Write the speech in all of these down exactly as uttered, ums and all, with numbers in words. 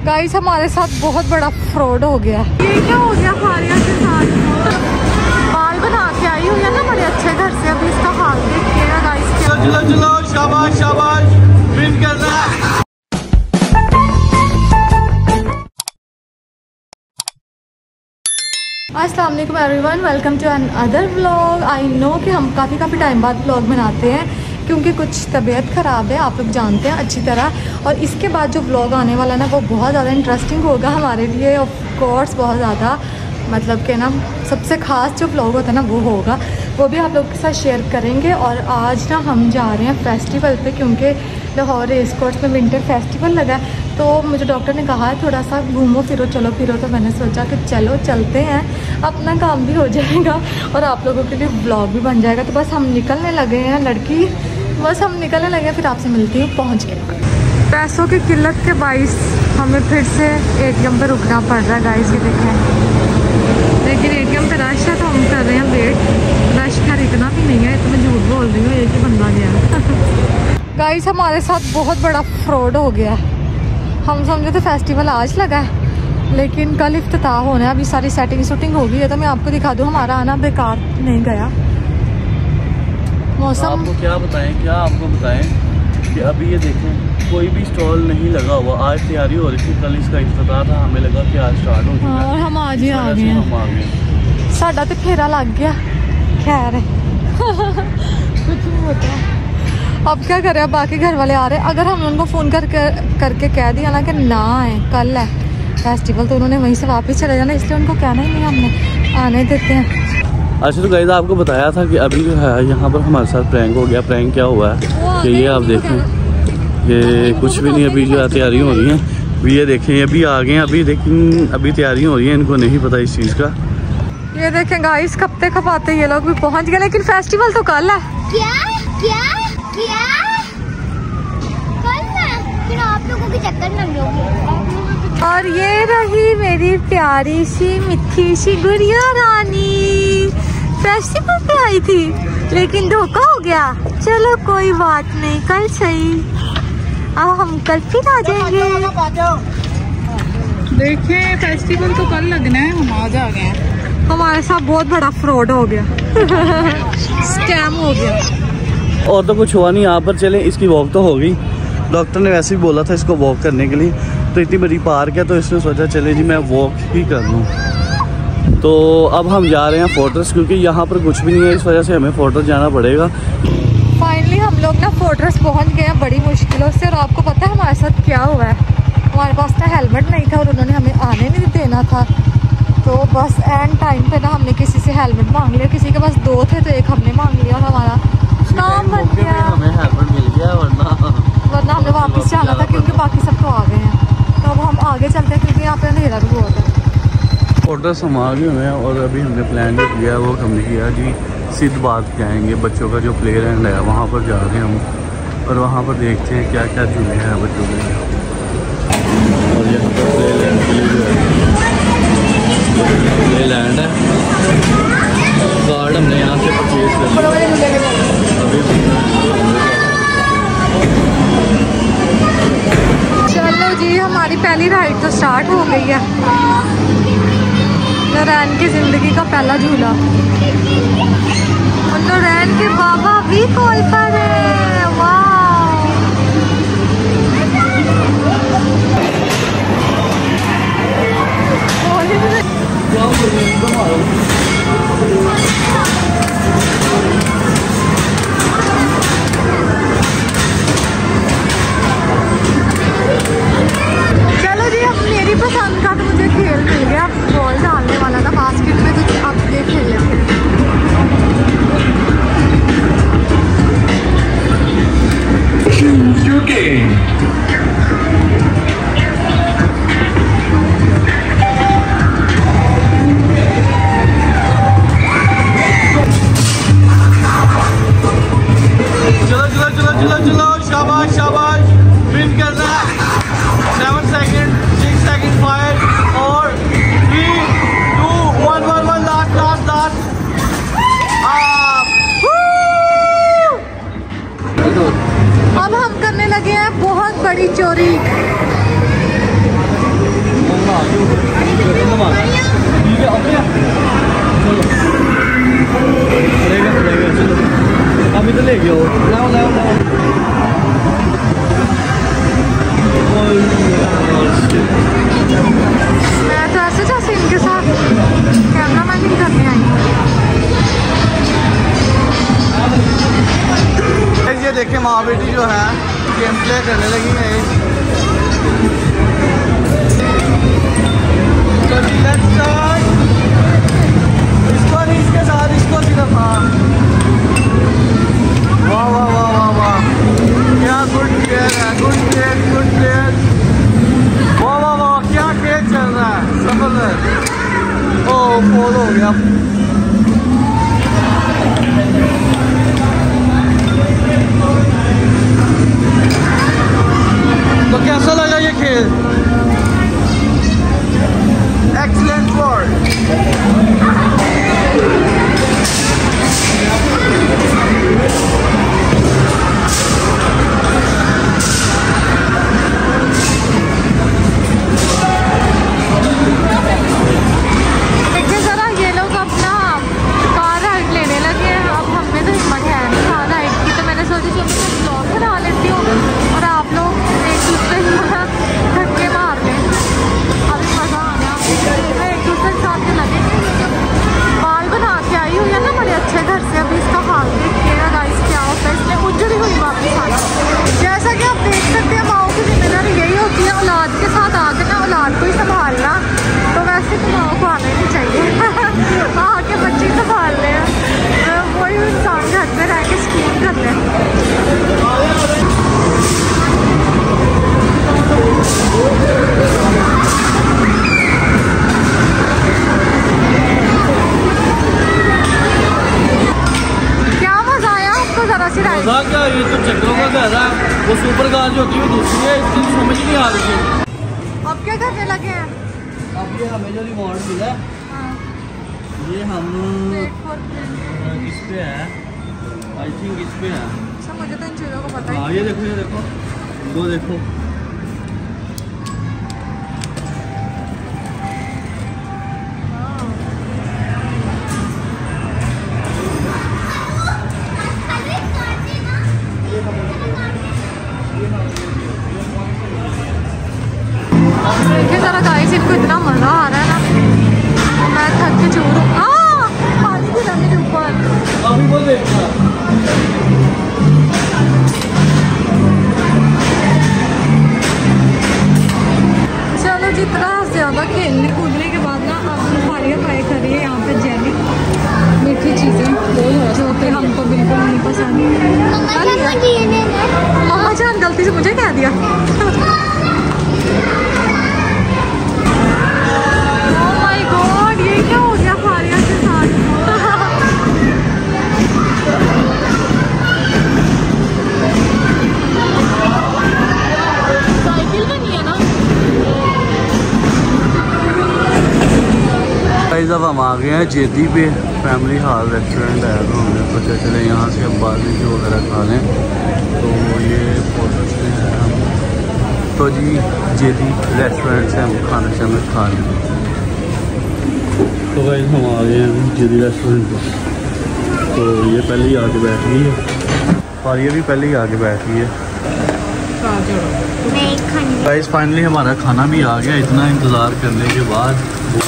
Guys हमारे साथ बहुत बड़ा फ्रॉड हो गया। ये क्या हो गया फारिया के साथ? बाल बना के आई हुई है ना बड़े अच्छे घर से, अभी इसका हाल देखिएगा गाइस। चलो चलो शाबाश शाबाश, विन कर रहा है। अस्सलाम वालेकुम everyone, welcome to another vlog. I know कि हम काफ़ी काफ़ी टाइम बाद व्लॉग बनाते हैं क्योंकि कुछ तबीयत ख़राब है, आप लोग जानते हैं अच्छी तरह। और इसके बाद जो व्लॉग आने वाला है ना वो बहुत ज़्यादा इंटरेस्टिंग होगा हमारे लिए। ऑफ कोर्स बहुत ज़्यादा मतलब कि ना सबसे ख़ास जो व्लॉग होता है ना वो होगा, वो भी आप लोग के साथ शेयर करेंगे। और आज ना हम जा रहे हैं फेस्टिवल पे क्योंकि लाहौर रेस कोर्स में विंटर फेस्टिवल लगा है। तो मुझे डॉक्टर ने कहा है थोड़ा सा घूमो फिरो चलो फिरो, तो मैंने सोचा कि चलो चलते हैं, अपना काम भी हो जाएगा और आप लोगों के लिए व्लॉग भी बन जाएगा। तो बस हम निकलने लगे हैं, लड़की बस हम निकलने लगे हैं, फिर आपसे मिलती हूँ पहुँच के। पैसों की किल्लत के बाइस हमें फिर से एटीएम पे रुकना पड़ रहा है गाइस, ये देखें। लेकिन एटीएम पे रश है तो हम कर रहे हैं वेट। रश खैर इतना भी नहीं है, तो मैं झूठ बोल रही हूँ, एक ही बंदा गया। गाइस हमारे साथ बहुत बड़ा फ्रॉड हो गया। हम समझे थे फेस्टिवल आज लगा है लेकिन कल इफ्तिताह होना है। अभी सारी सेटिंग शूटिंग हो गई है तो मैं आपको दिखा दूँ, हमारा आना बेकार नहीं गया। मौसम आपको क्या बताएं क्या आपको बताएं कि अभी ये देखें कोई भी स्टॉल नहीं लगा हुआ। आज तैयारी हो रही थी, कल इसका इफ्तिताह था, हमें लगा कि आज स्टार्ट हो जाएगा। और हम आज ही आ गए हैं, साडा तो फेरा लग गया। खैर है कुछ नहीं होता, अब क्या करें। अब बाकी घर वाले आ रहे हैं, अगर हम उनको फ़ोन कर करके कह दिया ना कि ना आए कल है फेस्टिवल, तो उन्होंने वहीं से वापस चले जाना, इसलिए उनको कहना ही नहीं हमने आने देते हैं। अच्छा तो गाइस आपको बताया था कि अभी जो है यहाँ पर हमारे साथ प्रैंक हो गया। प्रैंक क्या हुआ है कि ये आप देखें, ये कुछ भी नहीं, अभी जो तैयारी हो रही है, अभी ये देखें अभी आ गए हैं, अभी लेकिन अभी तैयारी हो रही है, इनको नहीं पता इस चीज़ का। ये देखें गाइस खपते खपाते ये लोग भी पहुँच गए, लेकिन फेस्टिवल तो कल है। क्या क्या क्या कल है, फिर आप लोगों के चक्कर लग जाओगे। और ये रही मेरी प्यारी सी मिठी सी गुड़िया रानी, फेस्टिवल पे आई थी लेकिन धोखा हो गया। चलो कोई बात नहीं, कल सही, अब हम कल फिर आ जाएंगे। देखिए फेस्टिवल तो कल लगना है, हम आज आ गए हैं। हमारे साथ बहुत बड़ा फ्रॉड हो गया स्कैम हो गया। और तो कुछ हुआ नहीं, यहाँ पर चले, इसकी वॉक तो हो गई। डॉक्टर ने वैसे भी बोला था इसको वॉक करने के लिए, तो इतनी बड़ी पार्क है तो इसने सोचा चले जी मैं वॉक ही कर लूँ। तो अब हम जा रहे हैं फोर्ट्रेस, क्योंकि यहाँ पर कुछ भी नहीं है, इस वजह से हमें फोर्ट्रेस जाना पड़ेगा। फाइनली हम लोग ना फोर्ट्रेस पहुँच गए हैं बड़ी मुश्किलों से। और आपको पता है हमारे साथ क्या हुआ है? हमारे पास ना हेलमेट नहीं था और उन्होंने हमें आने नहीं देना था, तो बस एंड टाइम पे ना हमने किसी से हेलमेट मांग लिया। किसी के पास दो थे तो एक हमने मांग लिया और हमारा नाम बन गया। हमें हेलमेट मिल गया, वरना वरना हमें वापस जाना था क्योंकि बाकी सब तो आ गए हैं। तो अब हम आगे चलते हैं क्योंकि यहाँ पे अंधेरा भी बहुत है। फोर्ट्रेस हम आ गए हुए हैं और अभी हमने प्लान जो किया वो हमने किया जी सिद्ध बात जाएंगे, बच्चों का जो प्ले लैंड है वहाँ पर जा रहे हैं हम, और वहाँ पर देखते हैं क्या क्या झूले हैं बच्चों के। और यहाँ पर प्ले लैंड के लिए जो है प्ले लैंड है, कार्ड हमने यहाँ से परचेज कर लिया। चलो जी हमारी पहली राइड तो स्टार्ट हो गई है, नौरैन की जिंदगी का पहला झूला। और नौरैन के बाबा भी कॉल पर है, वाह। चलो जी अब मेरी पसंद का तो मुझे खेल मिल गया, बॉल डालने वाला था बास्केट में, तो अब ये खेल लेते हैं। Choose your game. चलो चलो चलो चलो चलो शाबाश शाबाश, विन कर रहा है। Seven second, six second, five और three two one one one last last last. अब हम करने लगे हैं बहुत बड़ी चोरी। एंजॉय करने लगी हैं। इसको नहीं, इसके साथ इसको सिर्फ। हाँ वाह वाह वाह वाह वाह, क्या गुड प्लेयर है, गुड प्लेयर गुड प्लेयर। वाह वाह वाह, क्या खेल चल रहा है, जबरदस्त। ओ फॉल हो गया। तो कैसा लगा ये खेल? Excellent word. देखिए जरा, ये लोग अपना कार राइड लेने लगे हैं। अब हमें तो हिम्मत है नहीं कार राइड की, तो मैंने सोचा चलो मैं ब्लॉग बना लेती हूँ और आप लोग एक दूसरे को धक्के मार लें। अभी मज़ा आ गया, एक दूसरे के साथ लगे। बाल बना के आई हुई है ना बड़े अच्छे घर से। अभी इसका हाल देखिएगा गाइस क्या होता है। इसमें उजड़ी हुई वापस आ गई। जैसा कि आप देख सकते हैं, माओ की जिम्मेदारी यही होती है औलाद के साथ आकर ना औलाद को ही संभालना। तो वैसे तो माओ को आना नहीं चाहिए, आके बच्चे संभाल लें, तो वही इंसान घर में रह के स्कूल कर लें। क्या मजा आया आपको जरा सी राइड? मजा क्या, ये तो चक्रों का घर है। वो सुपर कार जो होती है वो दूसरी है, इसकी समझ नहीं आ रही है। अब क्या करने लगे हैं? अब ये हमें जो रिवॉर्ड मिला है, हाँ, ये हम wait for friend। किस पे है? आई थिंक इस पे है। अच्छा, मुझे तो इन चीज़ों को पता हाँ ही। ये देखो, ये देखो, वो देखो। देखिए जरा गाइस, इनको इतना मज़ा आ रहा है ना, मैं थक के चूर हूँ। हाँ, पानी भी रहा मेरे ऊपर। अभी वो देखना। चलो, जितना ज़्यादा खेलने कूदने के बाद ना अब फारिया फ्राई करिए यहाँ पे जेली मीठी चीज़ें जो कि हमको बिल्कुल नहीं पसंद। मम्मा जान गलती से मुझे कह दिया। ओह माय गॉड, ये क्या हो गया फारिया के साथ? साइकिल में नहीं है ना? गाइस अब हम आ गए हैं जेदी पे। फैमिली हॉल रेस्टोरेंट है, तो हमने सोचा चले यहाँ से अब बारबेक्यू वगैरह खा लें। तो ये फोटोज में है हम, तो जी जेदी रेस्टोरेंट से हम खाना शाना खा लें। तो गाइस हम आ गए हैं जेदी रेस्टोरेंट पर। तो ये पहले ही आके बैठ गई है और ये भी पहले ही आके बैठ गई है। गाइस फाइनली हमारा खाना भी आ गया, इतना इंतज़ार करने के बाद।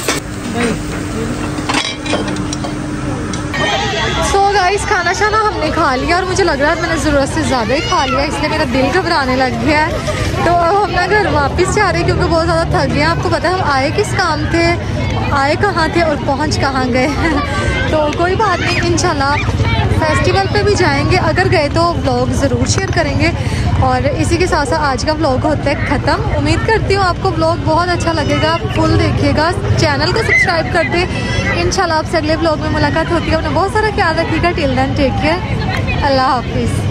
सो गाइस, खाना शाना हमने खा लिया और मुझे लग रहा है मैंने ज़रूरत से ज़्यादा ही खा लिया, इसलिए मेरा दिल घबराने लग गया है। तो अब हम ना घर वापस जा रहे हैं क्योंकि बहुत ज़्यादा थक गए हैं। आपको पता है हम आए किस काम थे, आए कहाँ थे और पहुँच कहाँ गए हैं। तो कोई बात नहीं, इंशाल्लाह फेस्टिवल पे भी जाएंगे, अगर गए तो व्लॉग ज़रूर शेयर करेंगे। और इसी के साथ साथ आज का व्लॉग होता है ख़त्म। उम्मीद करती हूँ आपको व्लॉग बहुत अच्छा लगेगा, फुल देखिएगा, चैनल को सब्सक्राइब कर दे। इंशाल्लाह आपसे अगले व्लॉग में मुलाकात होती है। अपना बहुत सारा ख्याल रखिएगा। टिल देन टेक केयर, अल्लाह हाफिज़।